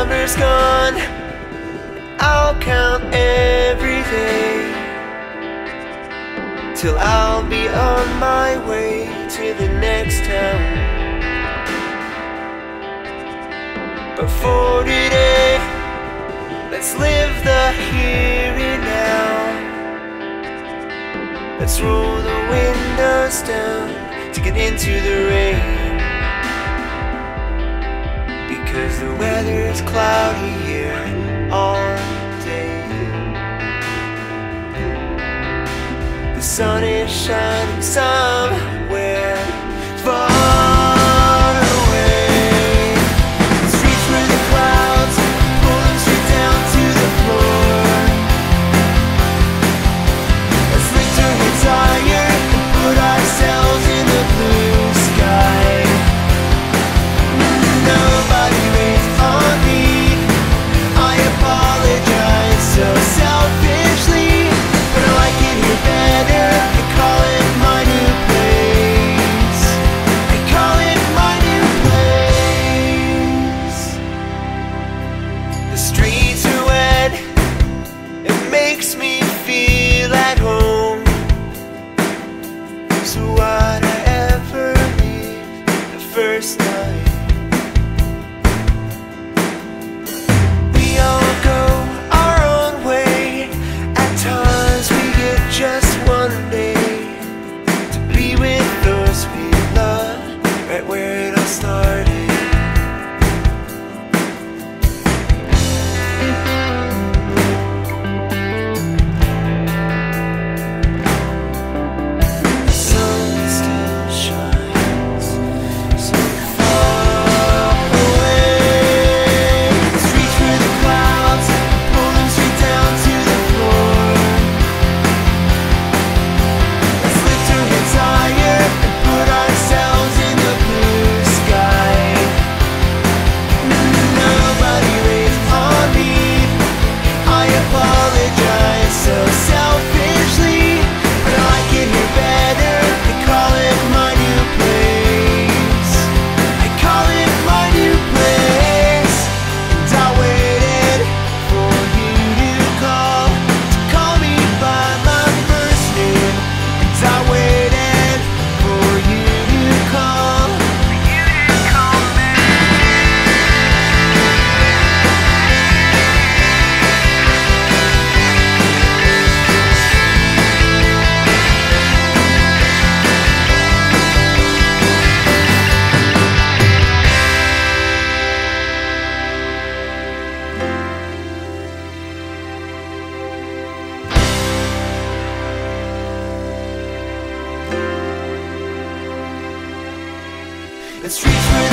summer's gone, I'll count every day till I'll be on my way to the next town. But for today, let's live the here and now. Let's roll the windows down to get into the rain, because the weather is cloudy here all day. The sun is shining somewhere far away. Let's reach for the clouds, pull them straight down to the floor. Let's lift our heads higher and put ourselves in the blue sky. Nobody waits on me, I apologize so selfishly, but I like it here better. I call it my new place. I call it my new place. The streets are wet, it makes me feel at home. So why'd I ever leave the first night? We all go our own way. At times we get just one day to be with those we love, right where it all started. The sun still shines so far away. Let's reach for the clouds, pull them straight down to the floor. Let's lift our heads higher and put ourselves in the blue sky. Nobody waits on me, I apologize so selfishly, but I like it here better. I call it my new place. I call it my new place. And I waited for you to call me by my first name. And I waited for you to call me. Let's reach for